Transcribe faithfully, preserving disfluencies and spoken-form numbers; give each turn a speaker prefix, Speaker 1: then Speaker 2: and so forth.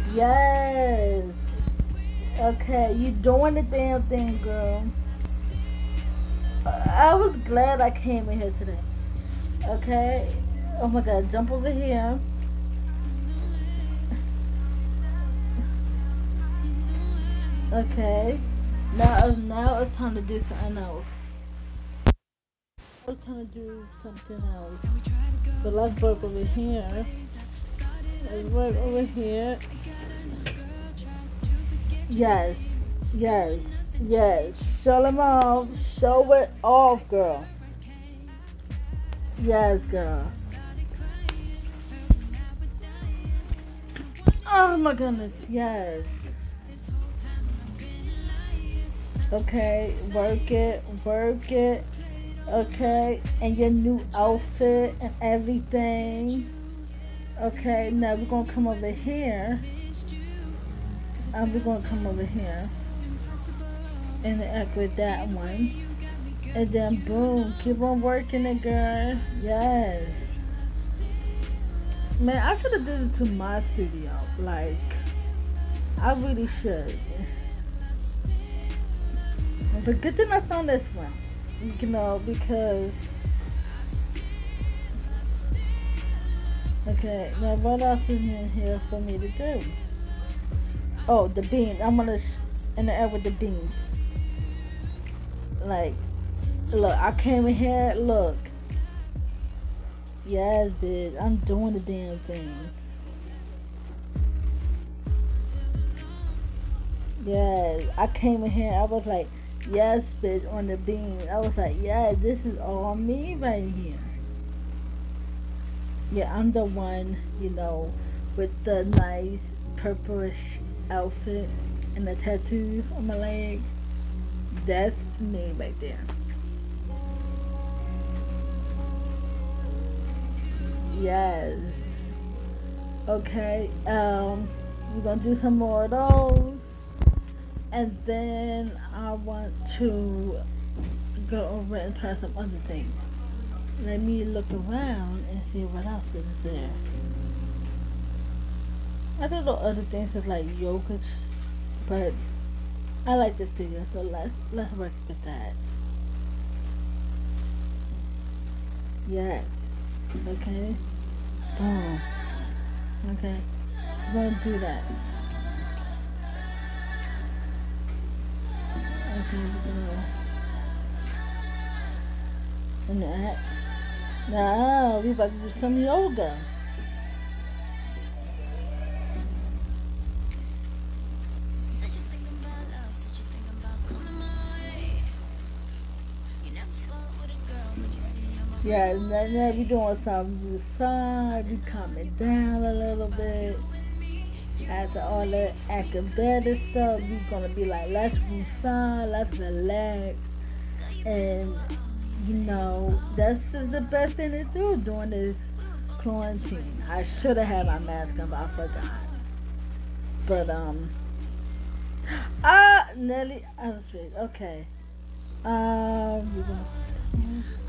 Speaker 1: Yes. Okay, you doing the damn thing, girl. I was glad I came in here today. Okay. Oh my God, jump over here. Okay. Now, now it's time to do something else. It's time to do something else. But let's work over here. Let's work over here. Yes. Yes. Yes. Show them off. Show it off, girl. Yes, girl. Oh my goodness. Yes. Okay. Work it. Work it. Okay. And your new outfit and everything. Okay. Now we're going to come over here. And we're going to come over here. And act with that one. And then boom, keep on working it, girl. Yes. Man, I should have did it to my studio. Like, I really should. But good thing I found this one. You know, because... Okay, now what else is in here for me to do? Oh, the beans. I'm gonna sh- in the air with the beans. Like, look, I came in here, look. Yes, bitch, I'm doing the damn thing. Yes, I came in here, I was like, yes, bitch, on the beam. I was like, yeah, this is all me right here. Yeah, I'm the one, you know, with the nice purplish outfits and the tattoos on my leg. That's me right there. Yes. Okay. Um, we're gonna do some more of those, and then I want to go over and try some other things. Let me look around and see what else is there. I don't know other things is like yogurt, but I like this figure, so let's let's work with that. Yes. Okay. Boom. Okay. We're gonna do that. Okay, we're gonna and that. Now we about to do some yoga. Yeah, and then now we doing some to the side, we coming down a little bit. After all that acrobatic stuff, we gonna be like, let's massage, let's relax. And, you know, that's just the best thing to do during this quarantine. I should have had my mask on, but I forgot. But, um, ah, Nelly, I was straight. Okay. Um, we're gonna...